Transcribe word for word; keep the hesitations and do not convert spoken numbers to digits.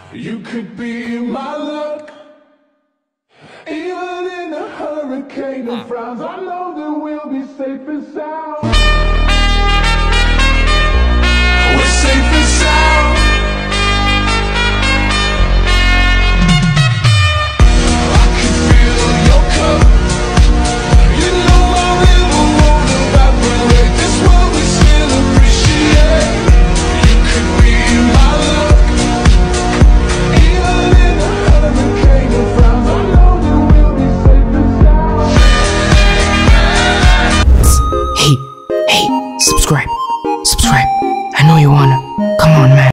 You could be my luck. Even in a hurricane of frowns, I know that we'll be safe and sound.